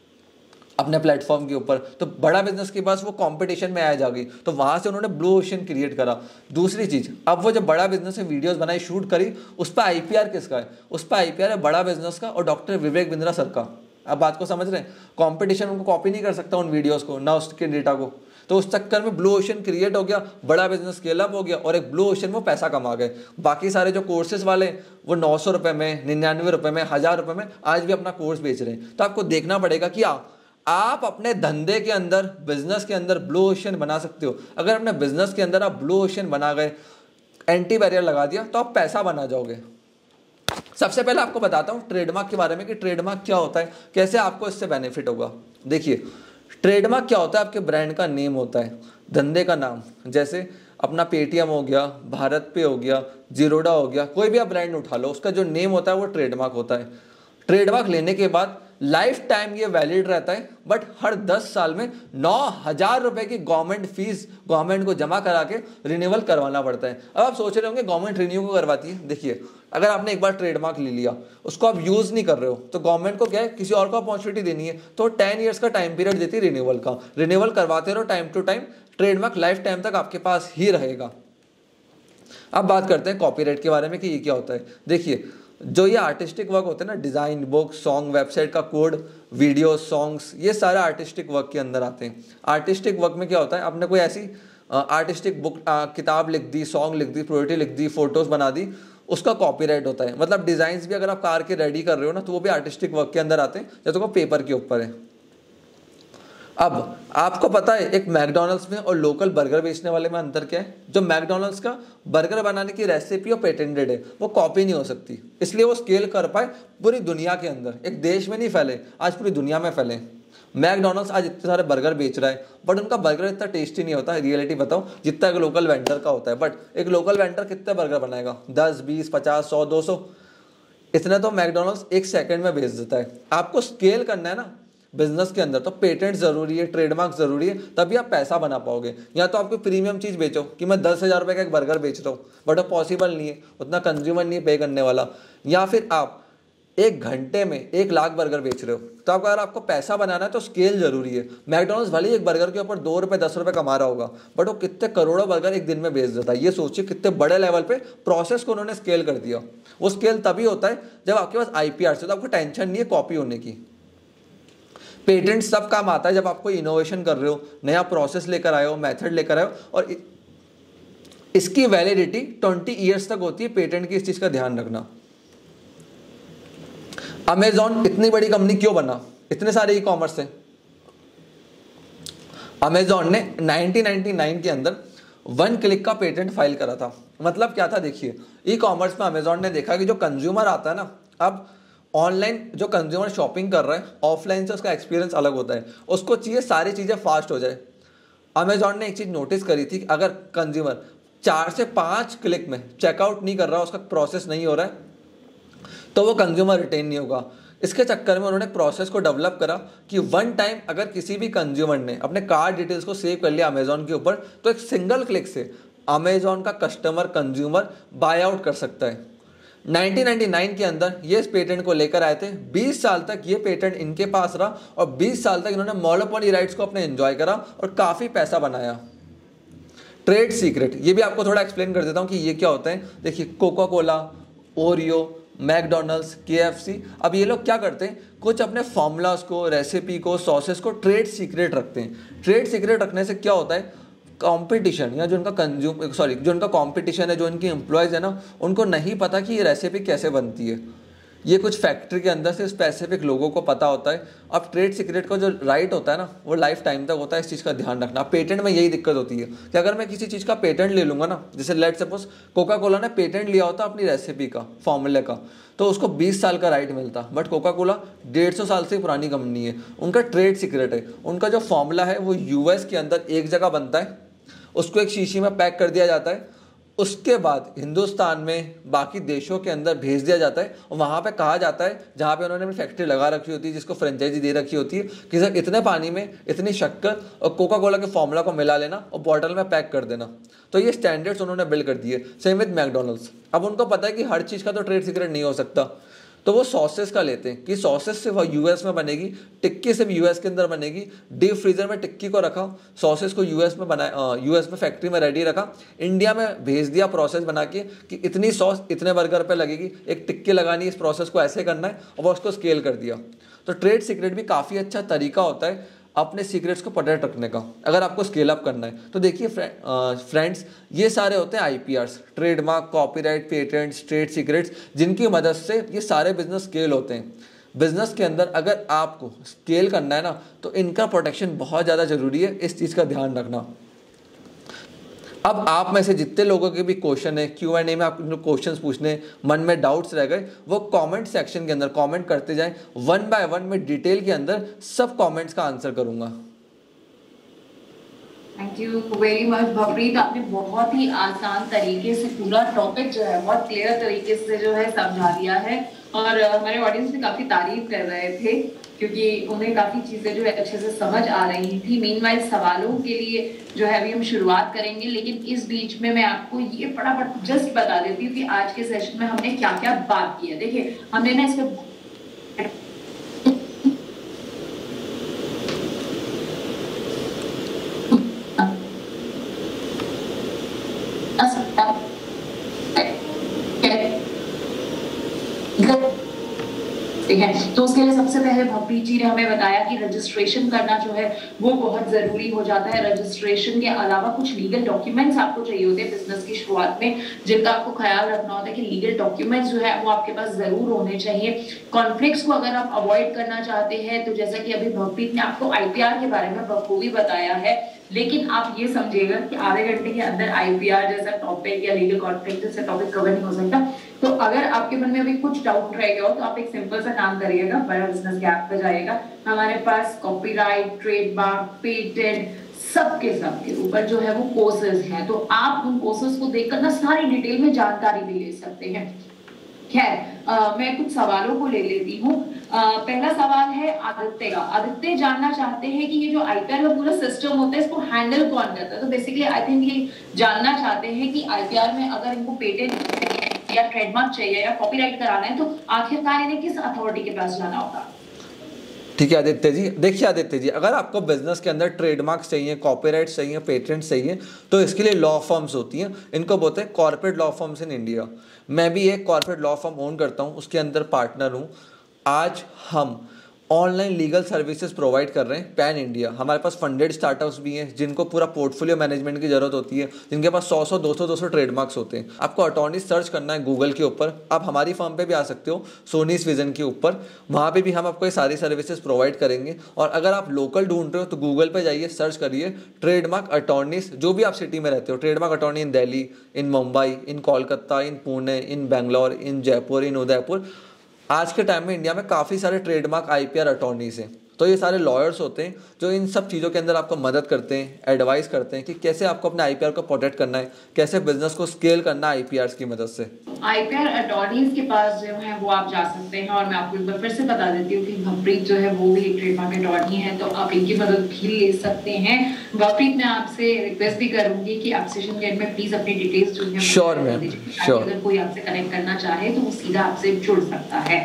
अपने प्लेटफॉर्म के ऊपर। तो बड़ा बिजनेस के पास वो कंपटीशन में आ जाएगी, तो वहां से उन्होंने ब्लू ओशन क्रिएट करा। दूसरी चीज, अब वो जब बड़ा बिजनेस में वीडियोस बनाई, शूट करी, उस पर आईपीआर किसका है? उस पर आईपीआर है बड़ा बिजनेस का और डॉक्टर विवेक बिंद्रा सर का। अब बात को समझ रहे हैं? कंपटीशन उनको कॉपी नहीं कर सकता उन वीडियोस को, ना उसके डेटा को। तो उस चक्कर में ब्लू ओशन क्रिएट हो गया, बड़ा बिजनेस स्केल अप हो गया, और एक ब्लू ओशन वो पैसा कमा गए। बाकी सारे जो कोर्सेज वाले वो नौ सौ रुपये में, निन्यानवे रुपये में, हज़ार रुपये में आज भी अपना कोर्स बेच रहे हैं। तो आपको देखना पड़ेगा कि आ, आप अपने धंधे के अंदर, बिजनेस के अंदर ब्लू ओशन बना सकते हो। अगर अपने बिजनेस के अंदर आप ब्लू ओशन बना गए, एंटी बैरियर लगा दिया, तो आप पैसा बना जाओगे। सबसे पहले आपको बताता हूँ ट्रेडमार्क के बारे में कि ट्रेडमार्क क्या होता है, कैसे आपको इससे बेनिफिट होगा। देखिए, ट्रेडमार्क क्या होता है, आपके ब्रांड का नेम होता है, धंधे का नाम, जैसे अपना पेटीएम हो गया, भारत पे हो गया, जीरोडा हो गया, कोई भी आप ब्रांड उठा लो, उसका जो नेम होता है वो ट्रेडमार्क होता है। ट्रेडमार्क लेने के बाद लाइफ टाइम ये वैलिड रहता है, बट हर दस साल में नौ हजार रुपए की गवर्नमेंट फीस गवर्नमेंट को जमा करा के रिन्यूअल करवाना पड़ता है। अब आप सोच रहे होंगे गवर्नमेंट रिन्यू को करवाती है। देखिए, अगर आपने एक बार ट्रेडमार्क ले लिया, उसको आप यूज नहीं कर रहे हो, तो गवर्नमेंट को क्या है, किसी और को अपॉर्चुनिटी देनी है, तो टेन ईयर्स का टाइम पीरियड देती है रिन्यूअल का। रिन्यूअल करवाते रहो time to time, trademark life time तक आपके पास ही रहेगा। अब बात करते हैं कॉपीराइट के बारे में कि ये क्या होता है। देखिए, जो ये आर्टिस्टिक वर्क होते हैं ना, डिज़ाइन, बुक, सॉन्ग, वेबसाइट का कोड, वीडियो, सॉन्ग्स, ये सारे आर्टिस्टिक वर्क के अंदर आते हैं। आर्टिस्टिक वर्क में क्या होता है, आपने कोई ऐसी आर्टिस्टिक बुक, किताब लिख दी, सॉन्ग लिख दी, पोएट्री लिख दी, फोटोज बना दी, उसका कॉपीराइट होता है। मतलब डिज़ाइंस भी अगर आप कार के रेडी कर रहे हो ना, तो वो भी आर्टिस्टिक वर्क के अंदर आते हैं, जैसे वो पेपर के ऊपर है। अब आपको पता है एक मैकडॉनल्ड्स में और लोकल बर्गर बेचने वाले में अंतर क्या है। जो मैकडॉनल्ड्स का बर्गर बनाने की रेसिपी और पेटेंटेड है, वो कॉपी नहीं हो सकती, इसलिए वो स्केल कर पाए पूरी दुनिया के अंदर, एक देश में नहीं फैले, आज पूरी दुनिया में फैले। मैकडॉनल्ड्स आज इतने सारे बर्गर बेच रहा है, बट उनका बर्गर इतना टेस्टी नहीं होता, रियलिटी बताऊं, जितना एक लोकल वेंडर का होता है। बट एक लोकल वेंडर कितने बर्गर बनाएगा, दस, बीस, पचास, सौ, दो सौ, इतने तो मैकडॉनल्ड्स एक सेकंड में बेच देता है। आपको स्केल करना है ना बिजनेस के अंदर, तो पेटेंट जरूरी है, ट्रेडमार्क जरूरी है, तभी आप पैसा बना पाओगे। या तो आपको प्रीमियम चीज बेचो कि मैं दस हजार रुपए का एक बर्गर बेच रहा हूँ, बट वो पॉसिबल नहीं है, उतना कंज्यूमर नहीं है पे करने वाला। या फिर आप एक घंटे में एक लाख बर्गर बेच रहे हो, तो आपको अगर आपको पैसा बनाना है तो स्केल जरूरी है। मैकडॉनल्ड्स भले ही एक बर्गर के ऊपर दो रुपए दस रुपए कमा रहा होगा, बट वो कितने करोड़ों बर्गर एक दिन में बेच देता है। ये सोचिए कितने बड़े लेवल पे प्रोसेस को उन्होंने स्केल कर दिया। वो स्केल तभी होता है जब आपके पास आईपीआर से, तो आपको टेंशन नहीं है कॉपी होने की। पेटेंट सब काम आता है जब आप कोई इनोवेशन कर रहे हो, नया प्रोसेस लेकर आए हो, मेथड लेकर आए हो, और इसकी वैलिडिटी ट्वेंटी इयर्स तक होती है पेटेंट की। इस चीज का ध्यान रखना। अमेजॉन इतनी बड़ी कंपनी क्यों बना, इतने सारे ई कॉमर्स है। अमेजॉन ने नाइनटीन नाइंटी नाइन के अंदर वन क्लिक का पेटेंट फाइल करा था। मतलब क्या था, देखिए, ई कॉमर्स में अमेजॉन ने देखा कि जो कंज्यूमर आता है ना, अब ऑनलाइन जो कंज्यूमर शॉपिंग कर रहा है, ऑफलाइन से उसका एक्सपीरियंस अलग होता है, उसको चाहिए सारी चीज़ें फास्ट हो जाए। अमेजॉन ने एक चीज़ नोटिस करी थी कि अगर कंज्यूमर चार से पाँच क्लिक में चेकआउट नहीं कर रहा, उसका प्रोसेस नहीं हो रहा है, तो वो कंज्यूमर रिटेन नहीं होगा। इसके चक्कर में उन्होंने प्रोसेस को डेवलप करा कि वन टाइम अगर किसी भी कंज्यूमर ने अपने कार्ड डिटेल्स को सेव कर लिया अमेजॉन के ऊपर, तो एक सिंगल क्लिक से अमेजॉन का कस्टमर कंज्यूमर बाय आउट कर सकता है। नाइनटीन नाइंटी नाइन के अंदर ये इस पेटेंट को लेकर आए थे। बीस साल तक ये पेटेंट इनके पास रहा और बीस साल तक इन्होंने मोनोपोली राइट्स को अपने एंजॉय करा और काफ़ी पैसा बनाया। ट्रेड सीक्रेट, ये भी आपको थोड़ा एक्सप्लेन कर देता हूँ कि ये क्या होता है। देखिए, Coca Cola, Oreo, McDonald's, KFC, अब ये लोग क्या करते हैं, कुछ अपने फॉर्मूलाज को, रेसिपी को, सॉसेस को ट्रेड सीक्रेट रखते हैं। ट्रेड सीक्रेट रखने से क्या होता है, कंपटीशन या जो उनका कंज्यूम सॉरी जो उनका कंपटीशन है, जो उनकी एम्प्लॉयज़ है ना, उनको नहीं पता कि ये रेसिपी कैसे बनती है। ये कुछ फैक्ट्री के अंदर से स्पेसिफिक लोगों को पता होता है। अब ट्रेड सीक्रेट का जो राइट होता है ना, वो लाइफ टाइम तक होता है। इस चीज़ का ध्यान रखना। पेटेंट में यही दिक्कत होती है कि अगर मैं किसी चीज़ का पेटेंट ले लूँगा ना, जैसे लेट सपोज कोका कोला ने पेटेंट लिया होता अपनी रेसिपी का, फॉर्मूले का, तो उसको बीस साल का राइट मिलता। बट कोका कोला डेढ़ सौ साल से पुरानी कंपनी है, उनका ट्रेड सीक्रेट है। उनका जो फॉर्मूला है वो यूएस के अंदर एक जगह बनता है, उसको एक शीशी में पैक कर दिया जाता है, उसके बाद हिंदुस्तान में बाकी देशों के अंदर भेज दिया जाता है और वहाँ पे कहा जाता है, जहाँ पे उन्होंने अपनी फैक्ट्री लगा रखी होती है, जिसको फ्रेंचाइजी दे रखी होती है, कि सर इतने पानी में इतनी शक्कर और कोका कोला के फॉर्मूला को मिला लेना और बॉटल में पैक कर देना। तो ये स्टैंडर्ड्स उन्होंने बिल्ड कर दिए। Same with McDonald's. अब उनको पता है कि हर चीज़ का तो ट्रेड सीक्रेट नहीं हो सकता, तो वो सॉसेस का लेते हैं कि सॉसेस सिर्फ यूएस में बनेगी, टिक्की सिर्फ यूएस के अंदर बनेगी। डीप फ्रीजर में टिक्की को रखा, सॉसेस को यूएस में बनाया, यूएस में फैक्ट्री में रेडी रखा, इंडिया में भेज दिया प्रोसेस बना के कि इतनी सॉस इतने बर्गर पे लगेगी, एक टिक्की लगानी, इस प्रोसेस को ऐसे करना है, और वो उसको स्केल कर दिया। तो ट्रेड सीक्रेट भी काफ़ी अच्छा तरीका होता है अपने सीक्रेट्स को प्रोटेक्ट रखने का, अगर आपको स्केल अप करना है। तो देखिए फ्रेंड्स, ये सारे होते हैं IPRs, trademark, copyright, patents, trade secrets, जिनकी मदद से ये सारे बिजनेस स्केल होते हैं। बिजनेस के अंदर अगर आपको स्केल करना है ना, तो इनका प्रोटेक्शन बहुत ज़्यादा जरूरी है, इस चीज़ का ध्यान रखना। अब आप में से जितने लोगों के भी क्वेश्चन है क्यू एंड ए में आप क्वेश्चंस पूछने, मन में डाउट्स रह गए, वो कमेंट सेक्शन के अंदर कमेंट करते जाएं। वन बाय वन में डिटेल के अंदर सब कमेंट्स का आंसर करूंगा। Thank you very much Bhavpreet, आपने बहुत ही आसान तरीके से पूरा टॉपिक जो है बहुत क्लियर तरीके से जो है समझा दिया है, और हमारे ऑडियंस भी काफी तारीफ कर रहे थे क्योंकि उन्हें काफी चीजें जो है अच्छे से समझ आ रही थी। मीनवाइल सवालों के लिए जो है अभी हम शुरुआत करेंगे, लेकिन इस बीच में मैं आपको ये फटाफट जस्ट बता देती हूँ कि आज के सेशन में हमने क्या क्या बात की है। देखिए हमने ना इसके ठीक है, तो उसके लिए सबसे पहले भवप्रीत जी ने हमें बताया कि रजिस्ट्रेशन करना जो है वो बहुत जरूरी हो जाता है। रजिस्ट्रेशन के अलावा कुछ लीगल डॉक्यूमेंट्स आपको चाहिए होते हैं बिजनेस की शुरुआत में, जिनका आपको ख्याल रखना होता है कि लीगल डॉक्यूमेंट्स जो है वो आपके पास जरूर होने चाहिए। कॉन्फ्लिक्ट्स को अगर आप अवॉइड करना चाहते हैं तो जैसा कि अभी भवप्रीत ने आपको आईपीआर के बारे में बखूबी बताया है, लेकिन आप ये समझिएगा कि आधे घंटे के अंदर आईपीआर जैसा टॉपिक या लीगल कॉन्फ्लिक्ट जैसा टॉपिक कवर नहीं हो सकता। तो अगर आपके मन में अभी कुछ डाउट रह गया हो तो आप एक सिंपल सा काम करिएगा, बड़ा बिजनेस के ऐप पे जाइएगा, हमारे पास कॉपीराइट, ट्रेडमार्क, पेटेंट सबके सबके ऊपर जो है वो कोर्सेज हैं, तो आप उन कोर्सेज को देखकर ना सारी डिटेल में जानकारी भी ले सकते हैं। खैर मैं कुछ सवालों को ले लेती हूँ। पहला सवाल है आदित्य का। आदित्य जानना चाहते हैं कि ये जो आईपीआर का पूरा सिस्टम होता है इसको हैंडल कौन करता है। तो बेसिकली आई थिंक ये जानना चाहते हैं कि आईपीआर में अगर इनको पेटेंट या ट्रेडमार्क चाहिए या कॉपीराइट कराना है तो आखिरकार इन्हें किस अथॉरिटी के पास जाना होगा। ठीक है आदित्य जी, देखिए आदित्य जी, अगर आपको बिजनेस के अंदर ट्रेडमार्क्स चाहिए, कॉपीराइट चाहिए, पेटेंट्स चाहिए, तो इसके लिए लॉ फर्म्स होती हैं, इनको बोलते हैं corporate law firms in India. मैं भी एक कॉर्पोरेट लॉ फर्म ओन करता हूँ, उसके अंदर पार्टनर हूँ। आज हम ऑनलाइन लीगल सर्विसेज प्रोवाइड कर रहे हैं पैन इंडिया। हमारे पास फंडेड स्टार्टअप्स भी हैं जिनको पूरा पोर्टफोलियो मैनेजमेंट की जरूरत होती है, जिनके पास सौ सौ दो सौ दो सौ ट्रेडमार्क्स होते हैं। आपको अटॉर्नी सर्च करना है गूगल के ऊपर, आप हमारी फर्म पे भी आ सकते हो सोनीस विजन के ऊपर, वहाँ पे भी हम आपको ये सारी सर्विसेज प्रोवाइड करेंगे। और अगर आप लोकल ढूंढ रहे हो तो गूगल पे जाइए, सर्च करिए ट्रेडमार्क अटॉर्नीज, जो भी आप सिटी में रहते हो, trademark attorney in Delhi, in Mumbai, in Kolkata, in Pune, in Bangalore, in Jaipur, in Udaipur. आज के टाइम में इंडिया में काफ़ी सारे ट्रेडमार्क आईपीआर अटॉर्नीज हैं, तो ये सारे लॉयर्स होते हैं जो इन सब चीज़ों के अंदर आपको मदद करते हैं, एडवाइस करते हैं कि कैसे आपको अपने आईपीआर को प्रोटेक्ट करना है, कैसे बिजनेस को स्केल करना है आईपीआर की मदद से। आईपीआर अटॉर्नीज के पास जो है वो आप जा सकते हैं, और मैं आपको एक बार फिर से बता देती हूँ कि भवप्रीत जो है वो भी एक ट्रेडमार्क अटॉर्नी है, तो आप इनकी मदद भी ले सकते हैं। भवप्रीत मैं आपसे रिक्वेस्ट भी करूंगी कि आप सेशन के एंड में प्लीज अपनी डिटेल्स जो है श्योर मैम, श्योर, अगर कोई आपसे कनेक्ट करना चाहे तो वो सीधा आपसे जुड़ सकता है।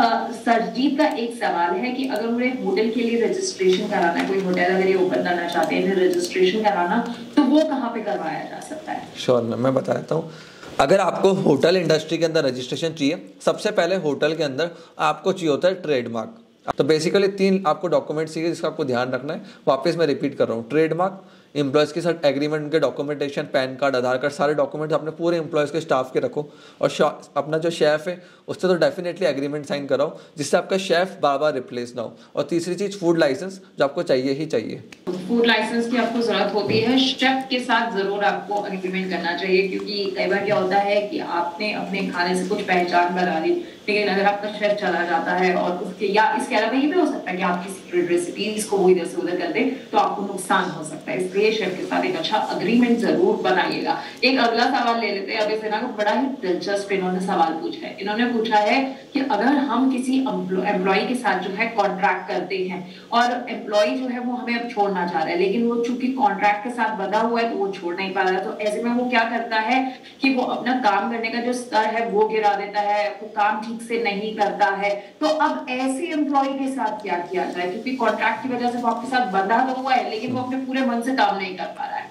सरजीत का एक सवाल है कि अगर मुझे होटल के लिए रजिस्ट्रेशन कराना है, कोई होटल अगर ये ओपन करना चाहते हैं रजिस्ट्रेशन कराना, तो वो कहाँ पे करवाया जा सकता है। श्योर मैम, मैं बता देता हूँ। अगर आपको होटल इंडस्ट्री के अंदर रजिस्ट्रेशन चाहिए, सबसे पहले होटल के अंदर आपको चाहिए होता है ट्रेडमार्क। तो बेसिकली तीन आपको डॉक्यूमेंट्स चाहिए जिसका आपको ध्यान रखना है। वापस मैं रिपीट कर रहा हूँ, ट्रेडमार्क, एम्प्लॉयज़ के साथ एग्रीमेंट के documentation, PAN card, Aadhaar card, सारे डॉक्यूमेंट्स अपने पूरे एम्प्लॉयज़ के स्टाफ के रखो। और अपना जो शेफ़ है उससे तो डेफिनेटली एग्रीमेंट साइन कराओ जिससे आपका शेफ़ बार बार रिप्लेस ना हो। और तीसरी चीज़ फूड लाइसेंस, जो आपको चाहिए ही चाहिए। फूड लाइसेंस की आपको जरूरत होती है, शेफ के साथ जरूर आपको एग्रीमेंट करना चाहिए, क्योंकि कई बार क्या होता है कि आपने अपने खाने से कुछ पहचान बना ली, लेकिन अगर आपका शेफ चला जाता है और उसके या इसके अलावा ये भी हो सकता है कि आपकी सीक्रेट रेसिपीज को वो इधर से उधर कर दे तो आपको नुकसान हो सकता है। इसलिए शेफ के साथ एक अच्छा अग्रीमेंट जरूर बनाइएगा। एक अगला सवाल ले लेते हैं। अभी से ना बड़ा ही दिलचस्प इन्होंने सवाल पूछा है। इन्होंने पूछा है कि अगर हम किसी एम्प्लॉय के साथ जो है कॉन्ट्रैक्ट करते हैं और एम्प्लॉय जो है वो हमें अब छोड़ना चाह रहा है, लेकिन वो चूंकि कॉन्ट्रैक्ट के साथ बंधा हुआ है तो वो छोड़ नहीं पा रहा है, तो ऐसे में वो क्या करता है कि वो अपना काम करने का जो स्तर है वो गिरा देता है, वो काम ठीक से नहीं करता है। तो अब ऐसे एम्प्लॉय के साथ क्या किया जाए, क्योंकि कॉन्ट्रैक्ट की वजह से वो आपके साथ बंधा तो हुआ है लेकिन वो अपने पूरे मन से काम नहीं कर पा रहा है।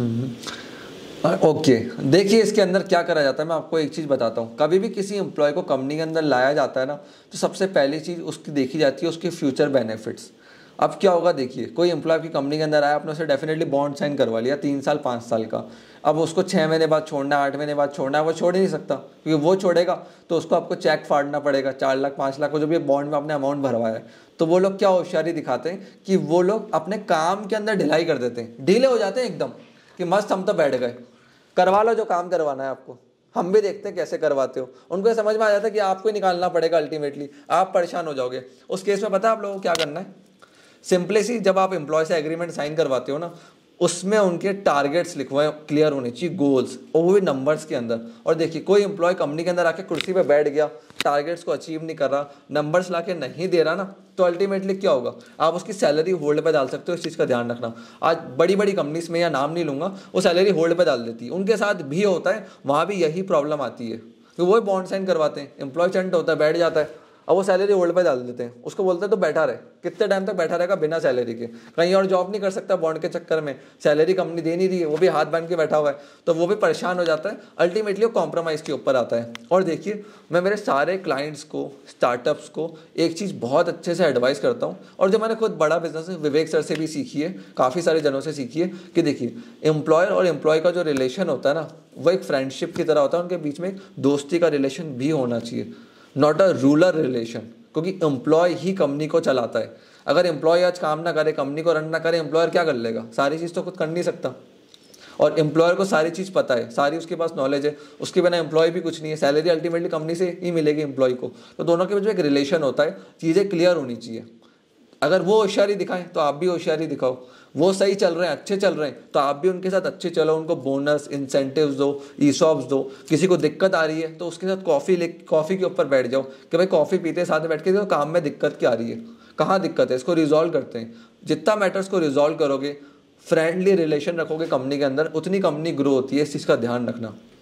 Okay okay. देखिए इसके अंदर क्या करा जाता है, मैं आपको एक चीज़ बताता हूँ। कभी भी किसी एम्प्लॉय को कंपनी के अंदर लाया जाता है ना, तो सबसे पहली चीज़ उसकी देखी जाती है उसके फ्यूचर बेनिफिट्स। अब क्या होगा, देखिए कोई एम्प्लॉय की कंपनी के अंदर आया, आपने उसे डेफिनेटली बॉन्ड साइन करवा लिया तीन साल पाँच साल का। अब उसको छः महीने बाद छोड़ना है, आठ महीने बाद छोड़ना है, वो छोड़ ही नहीं सकता, क्योंकि वो छोड़ेगा तो उसको आपको चेक फाड़ना पड़ेगा चार लाख पाँच लाख को जो भी बॉन्ड में आपने अमाउंट भरवाया है। तो वो लोग क्या होशियारी दिखाते हैं कि वो लोग अपने काम के अंदर ढिलाई कर देते हैं, ढीले हो जाते हैं एकदम कि मस्त हम तो बैठ गए। करवा लो जो काम करवाना है आपको, हम भी देखते हैं कैसे करवाते हो। उनको ये समझ में आ जाता है कि आपको ही निकालना पड़ेगा, अल्टीमेटली आप परेशान हो जाओगे। उस केस में पता है आप लोगों को क्या करना है, सिंपली सी जब आप एम्प्लॉय से एग्रीमेंट साइन करवाते हो ना, उसमें उनके टारगेट्स लिखवाए, क्लियर होने चाहिए गोल्स, और वो भी नंबर्स के अंदर। और देखिए कोई एम्प्लॉय कंपनी के अंदर आके कुर्सी पे बैठ गया, टारगेट्स को अचीव नहीं कर रहा, नंबर्स लाके नहीं दे रहा ना, तो अल्टीमेटली क्या होगा, आप उसकी सैलरी होल्ड पे डाल सकते हो। इस चीज़ का ध्यान रखना। आज बड़ी बड़ी कंपनीज में, या नाम नहीं लूँगा, वो सैलरी होल्ड पे डाल देती है। उनके साथ भी होता है, वहाँ भी यही प्रॉब्लम आती है कि वो बॉन्ड साइन करवाते हैं, एम्प्लॉय चंट होता है, बैठ जाता है, अब वो सैलरी होल्ड पे डाल देते हैं। उसको बोलते हैं तो बैठा रहे, कितने टाइम तक बैठा रहेगा बिना सैलरी के, कहीं और जॉब नहीं कर सकता बॉन्ड के चक्कर में, सैलरी कंपनी दे नहीं रही है, वो भी हाथ बांध के बैठा हुआ है, तो वो भी परेशान हो जाता है। अल्टीमेटली वो कॉम्प्रोमाइज़ के ऊपर आता है। और देखिए मैं मेरे सारे क्लाइंट्स को, स्टार्टअप्स को एक चीज़ बहुत अच्छे से एडवाइस करता हूँ, और जो मैंने खुद बड़ा बिजनेस है विवेक सर से भी सीखी है, काफ़ी सारे जनों से सीखी है, कि देखिए एम्प्लॉयर और एम्प्लॉय का जो रिलेशन होता है ना, वो एक फ्रेंडशिप की तरह होता है। उनके बीच में एक दोस्ती का रिलेशन भी होना चाहिए, नॉट अ रूलर रिलेशन, क्योंकि एम्प्लॉय ही कंपनी को चलाता है। अगर एम्प्लॉय आज काम ना करे, कंपनी को रन ना करे, एम्प्लॉयर क्या कर लेगा, सारी चीज़ तो खुद कर नहीं सकता। और एम्प्लॉयर को सारी चीज़ पता है, सारी उसके पास नॉलेज है, उसके बिना एम्प्लॉय भी कुछ नहीं है, सैलरी अल्टीमेटली कंपनी से ही मिलेगी एम्प्लॉय को। तो दोनों के बीच में एक रिलेशन होता है, चीज़ें क्लियर होनी चाहिए। अगर वो होशियारी दिखाएं तो आप भी होशियारी दिखाओ, वो सही चल रहे हैं, अच्छे चल रहे हैं, तो आप भी उनके साथ अच्छे चलो, उनको बोनस, इंसेंटिव्स दो, ईसॉप्स दो। किसी को दिक्कत आ रही है तो उसके साथ कॉफ़ी ले कॉफ़ी के ऊपर बैठ जाओ कि भाई कॉफ़ी पीते साथ में बैठ के देखो काम में दिक्कत क्या आ रही है, कहाँ दिक्कत है, इसको रिजॉल्व करते हैं। जितना मैटर्स को रिजॉल्व करोगे, फ्रेंडली रिलेशन रखोगे कंपनी के अंदर, उतनी कंपनी ग्रो होती है। इस चीज़ का ध्यान रखना।